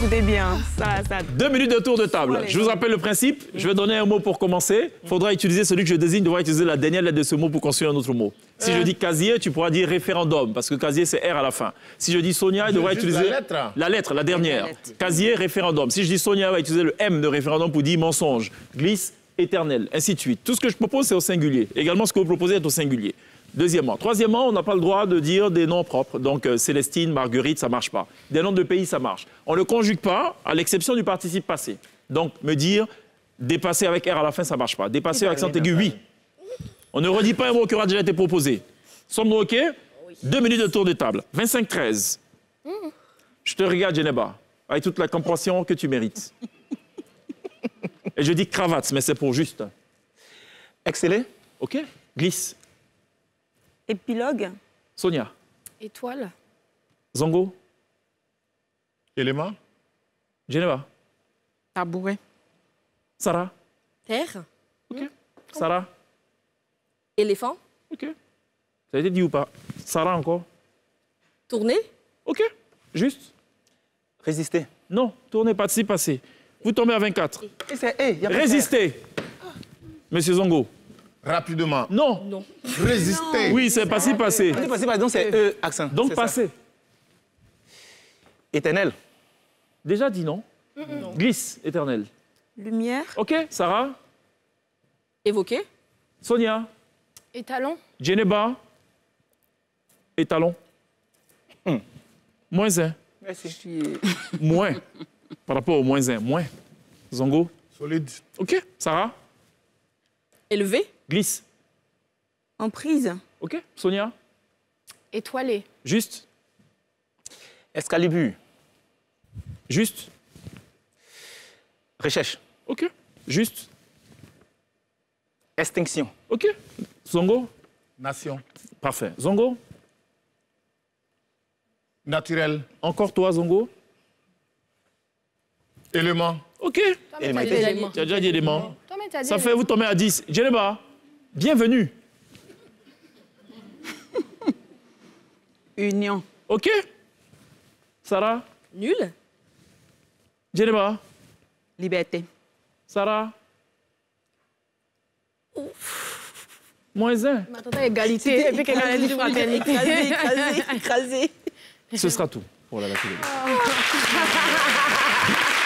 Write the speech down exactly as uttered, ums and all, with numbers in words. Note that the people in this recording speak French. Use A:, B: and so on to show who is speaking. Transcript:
A: écoutez bien. Ça, ça...
B: Deux minutes de tour de table. Je vous rappelle le principe. Je vais donner un mot pour commencer. Il faudra utiliser celui que je désigne, devra utiliser la dernière lettre de ce mot pour construire un autre mot. Si euh... je dis casier, tu pourras dire référendum, parce que casier, c'est R à la fin. Si je dis Sonia, il devra utiliser
C: la lettre.
B: la lettre, la dernière. La lettre. Casier, référendum. Si je dis Sonia, il va utiliser le M de référendum pour dire mensonge, glisse, éternel, ainsi de suite. Tout ce que je propose, c'est au singulier. Également, ce que vous proposez est au singulier. Deuxièmement. Troisièmement, on n'a pas le droit de dire des noms propres. Donc, euh, Célestine, Marguerite, ça ne marche pas. Des noms de pays, ça marche. On ne le conjugue pas, à l'exception du participe passé. Donc, me dire dépasser avec R à la fin, ça ne marche pas. Dépasser avec accent aigu, oui. On ne redit pas un mot qui aura déjà été proposé. Sommes-nous OK? Oui. Deux minutes de tour de table. vingt-cinq treize. Mmh. Je te regarde, Geneba, avec toute la compréhension que tu mérites. Et je dis cravate, mais c'est pour juste. Exceller. OK. Glisse.
A: Épilogue.
B: Sonia.
D: Étoile.
B: Zongo.
C: Élément.
B: Geneva.
A: Tabouret.
D: Sarah. Terre.
B: OK. Mmh. Sarah.
D: Éléphant.
B: OK. Ça a été dit ou pas? Sarah encore.
D: Tourner.
B: OK. Juste.
E: Résister.
B: Non, tourner, participe, passé. Vous tombez à vingt-quatre.
E: Hey,
B: résister. Monsieur Zongo.
C: Rapidement.
B: Non.
D: Non.
C: Résister.
B: Oui, c'est passé, passé.
E: Passé, passé, donc c'est E, accent.
B: Donc passé.
E: Éternel.
B: Déjà dit non. non. Glisse, éternel.
A: Lumière.
B: OK, Sarah.
D: Évoquer.
B: Sonia.
D: Étalon.
B: Geneba. Étalon. Hum. Moins un.
E: Merci.
B: Moins. Par rapport au moins un. Moins. Zongo.
C: Solide.
B: OK, Sarah.
D: Élevé.
B: Glisse.
A: Emprise.
B: OK, Sonia.
D: Étoilé.
B: Juste.
E: Excalibur.
B: Juste.
E: Recherche.
B: OK. Juste.
E: Extinction.
B: OK. Zongo.
C: Nation.
B: Parfait. Zongo.
C: Naturel.
B: Encore toi, Zongo.
C: Élément.
B: OK.
E: Élément.
B: Tu as déjà dit élément.
D: Toi,
B: Ça fait, vous tombez à dix. Geneba, bienvenue.
A: Union.
B: OK. Sarah.
D: Nul.
B: Geneba.
A: Liberté.
B: Sarah. Ouf. Moins un.
D: M'attendais à égalité. Et puis qu'elle a dit fraternité.
A: Écrasé, écrasé, écrasé.
B: Ce sera tout pour la télé.